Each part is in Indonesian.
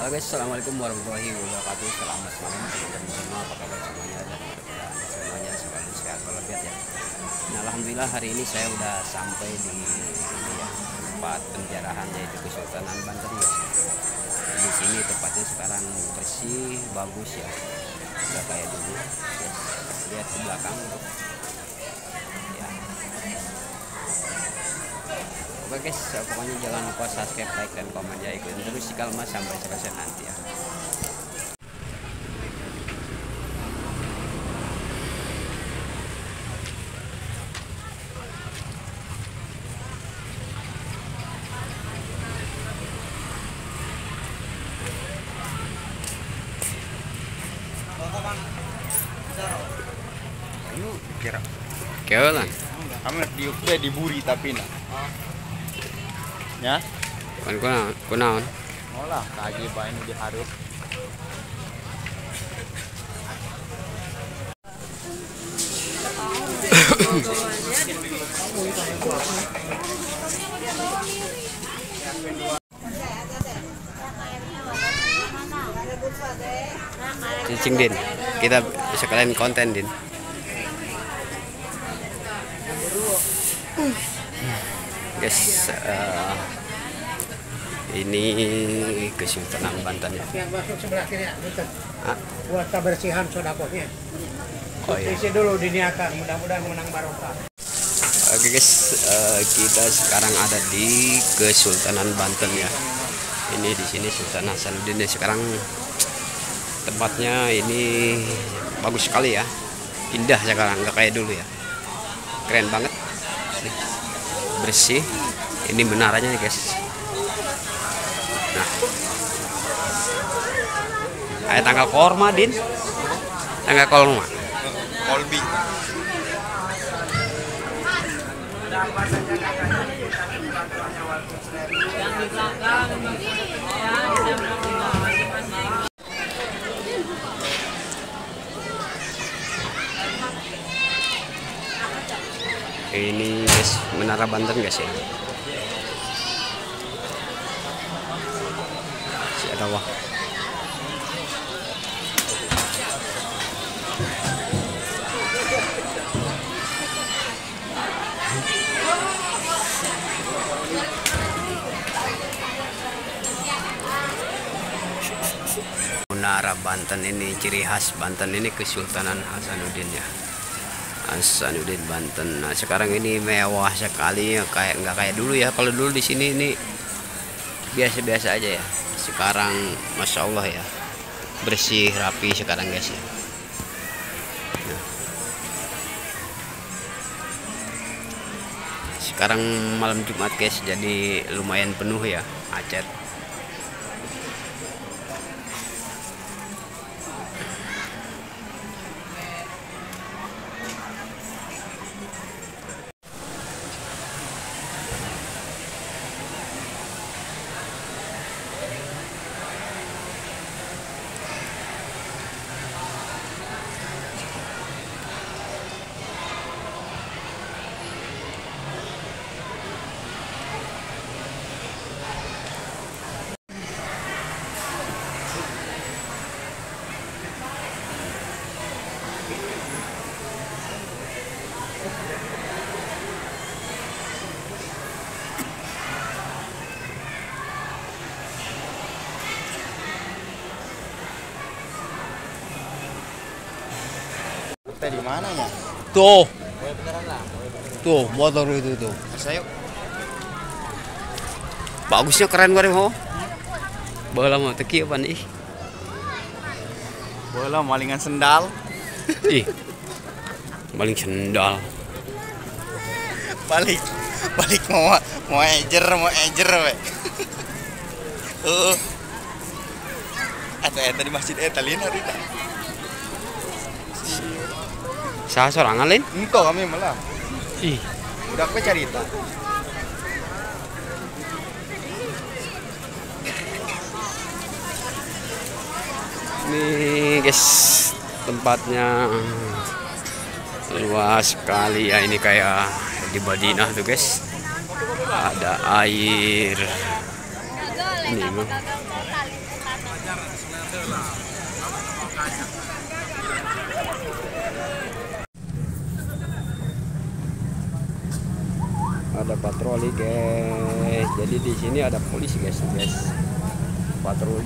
Oke, assalamualaikum warahmatullahi wabarakatuh. Selamat malam teman-teman semua. Apa kabar semuanya? Dan mudah-mudahan semuanya selalu sehat walafiat ya. Nah, alhamdulillah hari ini saya udah sampai di ini ya, tempat penjarahan yaitu Kesultanan Banten ya. Di sini tempatnya sekarang bersih, bagus ya. Udah kayak dulu. Yes. Lihat ke belakang tuh. Ya. Oke guys, pokoknya jangan lupa subscribe, like, dan komen ya. Ikutin terus si Kalma sampai selesai nanti ya. Ayo kira Kewalan. amat diburi tapi nak ya Kunaon. olah kaji bae nu dihareup Cicing Din, kita sekalian konten Din. Guys, ini Kesultanan Banten ya. Yang masuk sebelah kiri ya, betul. Ah, Buat kebersihan sodakohnya. oh iya. Isi dulu diniakan, mudah-mudahan menang barokah. Oke guys, kita sekarang ada di Kesultanan Banten ya. Ini di sini Sultan Hasanuddin ya. Sekarang tempatnya ini bagus sekali ya, indah sekarang, nggak kayak dulu ya, keren banget, bersih. Ini menaranya nih guys. Nah, kayak tanggal korma Din, tanggal korma. kolbi Ini guys, Menara Banten guys ya. Si ada wah. Menara Banten ini ciri khas Banten ini Kesultanan Hasanuddin ya. Hasanuddin Banten. Nah, sekarang ini mewah sekali ya, kayak nggak kayak dulu ya. Kalau dulu di sini ini biasa-biasa aja ya. Sekarang Masya Allah ya, bersih rapi sekarang guys ya. Nah. Sekarang malam Jumat guys, jadi lumayan penuh ya, macet. di mana ya Tuh, beneran lah tuh motor itu tuh. saya Bagusnya keren banget ho. Bola mah teki apa nih? bola malingan sendal Ih. Paling sendal. balik mau ejer we ada di masjid Etalina Rita Saya sorangan lain? engkau kami malah Ih. udah aku cerita Nih guys, tempatnya luas sekali ya. Ini kayak di Madinah tuh guys. Ada air. Ini mah Ada patroli guys, jadi di sini ada polisi guys, patroli.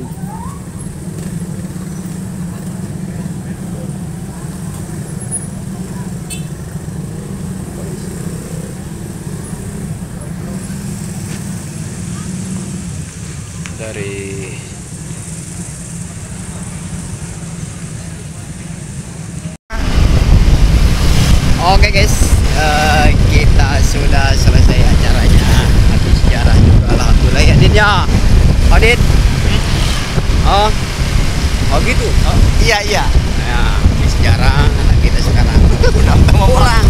Dari oke guys, kita sudah selesai acaranya. Habis sejarah juga alhamdulillah ya Din ya. Oh Din. Oh. Oh gitu. Oh. Iya iya. Ya, habis sejarah kita sekarang pulang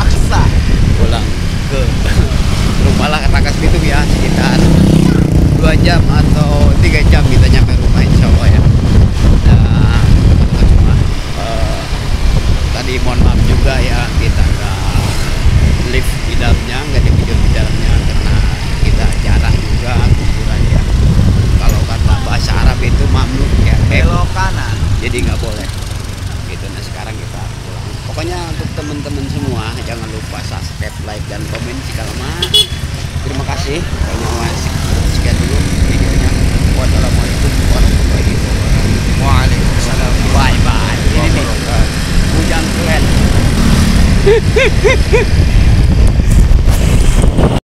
ke rumah lah Rangkas Bitung ya, sekitar 2 jam atau 3 jam kita nyampe rumah insya Allah ya. Nah, cuma tadi mohon maaf juga ya, kita nggak live di dalamnya, nggak di video di dalamnya karena kita jarang juga kuburan ya. Kalau kata bahasa Arab itu mamluk ya, Belok kanan. jadi nggak boleh gitu. Nah sekarang kita pulang. Pokoknya untuk teman-teman semua jangan lupa subscribe, like dan komen jika lama. Terima kasih. Pokoknya sekian dulu videonya. Wassalamualaikum warahmatullahi wabarakatuh. Waalaikumsalam. Bye bye. Ini nih hujan keren.